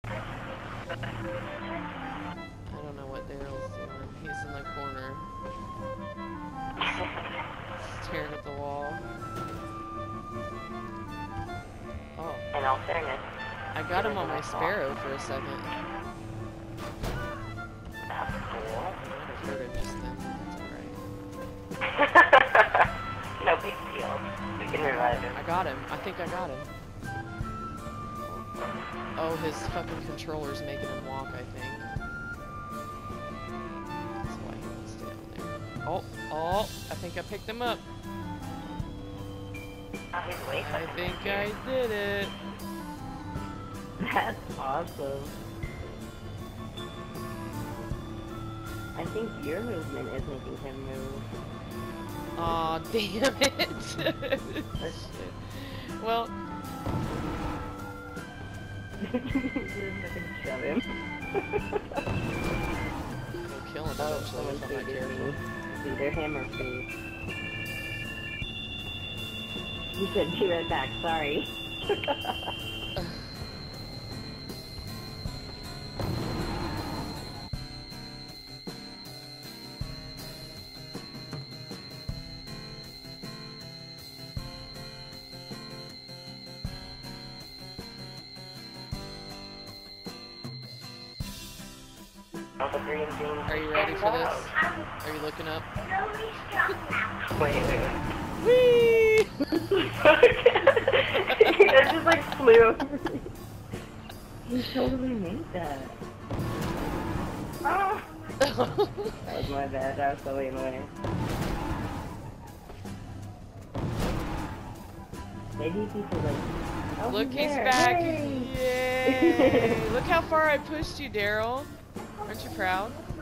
I don't know what Daryl's doing. He's in the corner. Staring at the wall. Oh. In all fairness. I got him on my Sparrow for a second. That's cool. I might have hurt him just then. That's alright. No big deal. We can revive him. I got him. I think I got him. Oh, his fucking controller's making him walk, I think. That's why he wants to stay on there. Oh, I think I picked him up. Oh, he's way I think I did it. That's awesome. I think your movement is making him move. Aw, damn it. Well. Shove him. We'll kill him eventually if I'm not careful. It's either him or me. You said be right back, sorry. Are you ready for this? Are you looking up? Wait. Whee! That just like flew over me. You totally made that. Oh! That was my bad, I was so in the way. Maybe people like, oh, Look, he's there. back! Hey. Yay! Look how far I pushed you, Daryl. Aren't you proud?